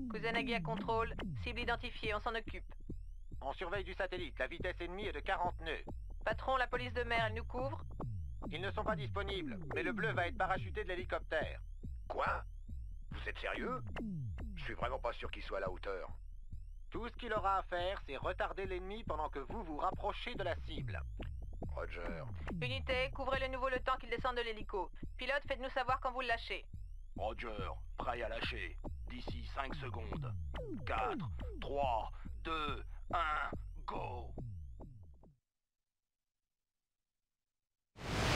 Kusanagi à contrôle. Cible identifiée, on s'en occupe. On surveille du satellite. La vitesse ennemie est de 40 nœuds. Patron, la police de mer, elle nous couvre? Ils ne sont pas disponibles, mais le bleu va être parachuté de l'hélicoptère. Quoi? Vous êtes sérieux? Je suis vraiment pas sûr qu'il soit à la hauteur. Tout ce qu'il aura à faire, c'est retarder l'ennemi pendant que vous vous rapprochez de la cible. Roger. Unité, couvrez le nouveau le temps qu'il descende de l'hélico. Pilote, faites-nous savoir quand vous le lâchez. Roger, prêt à lâcher. D'ici 5 secondes. 4, 3, 2, 1, go!